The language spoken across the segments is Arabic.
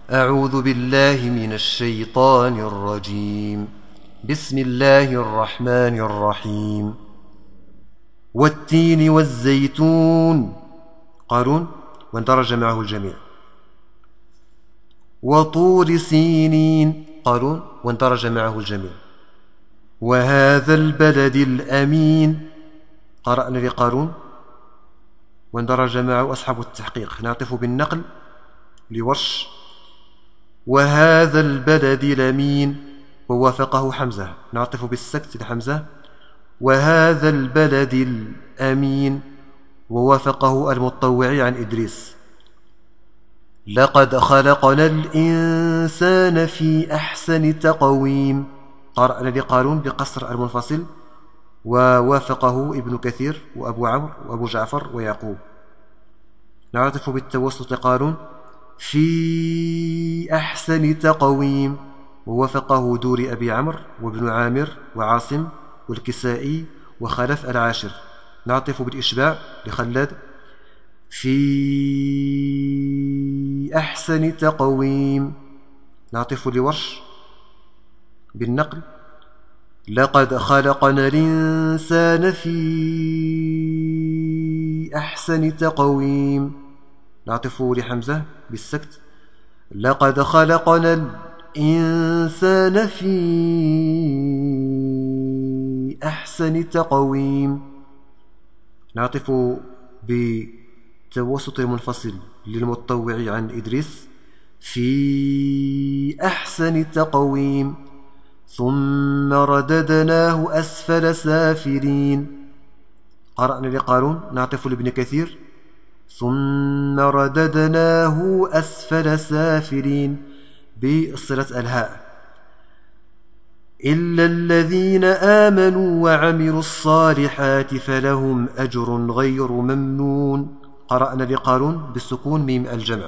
أعوذ بالله من الشيطان الرجيم. بسم الله الرحمن الرحيم. والتين والزيتون. قارون واندرج معه الجميع. وطور سينين. قارون واندرج معه الجميع. وهذا البلد الأمين. قرأنا لقارون واندرج معه أصحاب التحقيق. نعطف بالنقل لورش. وهذا البلد الأمين ووافقه حمزة. نعطف بالسكت لحمزة. وهذا البلد الأمين ووافقه المطوعي عن إدريس. لقد خلقنا الإنسان في أحسن تقويم. قرأنا لقارون بقصر المنفصل ووافقه ابن كثير وأبو عمرو وأبو جعفر ويعقوب. نعطف بالتوسط لقارون في أحسن تقويم ووافقه دوري أبي عمرو وابن عامر وعاصم والكسائي وخلف العاشر. نعطف بالإشباع لخلاد في أحسن تقويم. نعطف لورش بالنقل. لقد خلقنا الإنسان في أحسن تقويم. نعطف لحمزة بالسكت. لقد خلقنا الإنسان في أحسن تقويم. نعطف بتوسط المنفصل للمطوع عن إدريس في أحسن تقويم. ثم رددناه أسفل سافلين. قرأنا لقارون. نعطف لابن كثير ثم رددناه أسفل سافلين بصلة الهاء. إلا الذين آمنوا وعملوا الصالحات فلهم أجر غير ممنون. قرأنا لقارون بالسكون ميم الجمع.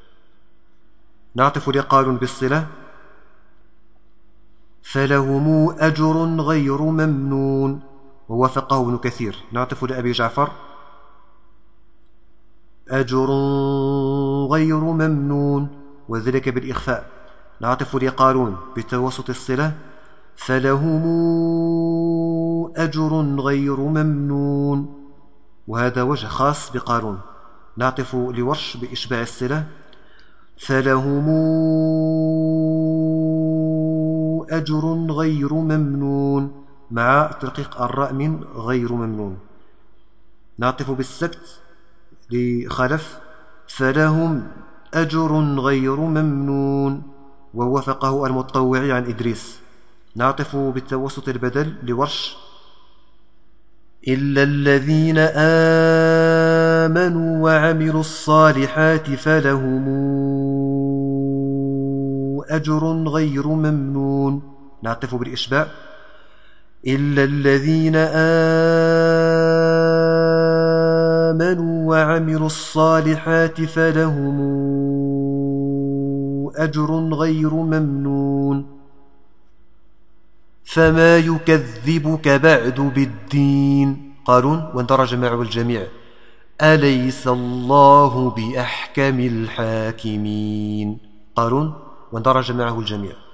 نعطف لقارون بالصلة فلهم أجر غير ممنون ووافقه ابن كثير. نعطف لأبي جعفر أجر غير ممنون وذلك بالإخفاء. نعطف لقارون بتوسط الصلة فلهم أجر غير ممنون وهذا وجه خاص بقارون. نعطف لورش بإشباع الصلة فلهم أجر غير ممنون مع ترقيق الراء من غير ممنون. نعطف بالسكت لخلف فلهم أجر غير ممنون ووافقه المطوع عن إدريس. نعطف بالتوسط البدل لورش إلا الذين آمنوا وعملوا الصالحات فلهم أجر غير ممنون. نعطف بالإشباع إلا الذين آمنوا وعملوا الصالحات فلهم أجر غير ممنون. فما يكذبك بعد بالدين. قارون واندرج معه الجميع. أليس الله بأحكم الحاكمين. قارون واندرج معه الجميع.